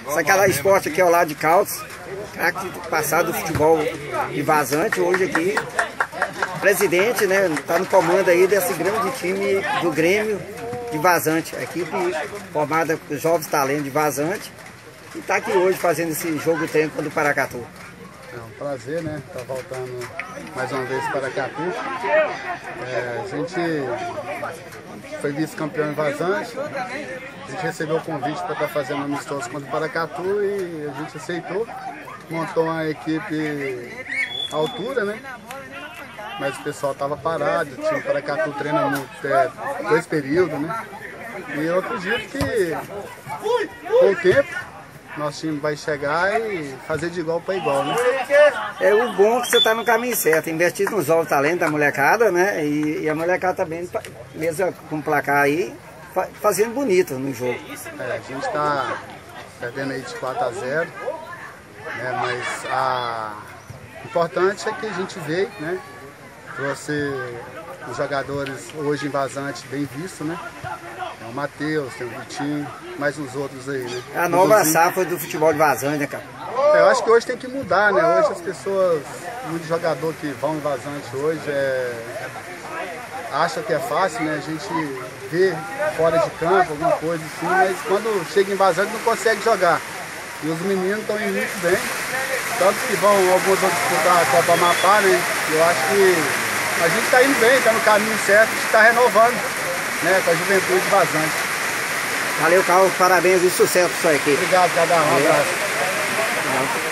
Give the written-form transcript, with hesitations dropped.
Sacará Esporte aqui ao lado de Caldas, craque passado do futebol de Vazante, hoje aqui, presidente, né, tá no comando aí desse grande time do Grêmio de Vazante, a equipe formada por jovens talentos de Vazante, e tá aqui hoje fazendo esse jogo treino contra o Paracatu. É um prazer, né, estar voltando mais uma vez para Paracatu. A gente foi vice-campeão em Vazante, a gente recebeu o convite para estar fazendo amistoso contra o Paracatu e a gente aceitou, montou uma equipe à altura, né, mas o pessoal estava parado, o time Paracatu treina muito, 2 períodos, né, e eu acredito que com o tempo nosso time vai chegar e fazer de igual para igual, né? É o bom é que você está no caminho certo, investir nos jovens talentos da molecada, né? E a molecada também, mesmo com o placar aí, fazendo bonito no jogo. A gente está perdendo aí de 4-0, né? Mas o importante é que a gente veio, né? Trouxe os jogadores hoje em Vazante bem vistos, né? Tem o Matheus, tem o Vitinho, mais uns outros aí, né? É a nova safra do futebol de Vazante, né, cara? Eu acho que hoje tem que mudar, né? Hoje as pessoas, muitos jogadores que vão em Vazante hoje, acham que é fácil, né? A gente vê fora de campo, alguma coisa assim, mas quando chega em Vazante não consegue jogar. E os meninos estão indo muito bem, tanto que alguns vão disputar a Copa Amapá, né? Eu acho que a gente está indo bem, está no caminho certo, a gente está renovando, né, com a juventude Vazante. Valeu, Carlos, parabéns e sucesso para sua equipe. Obrigado, cada um abraço.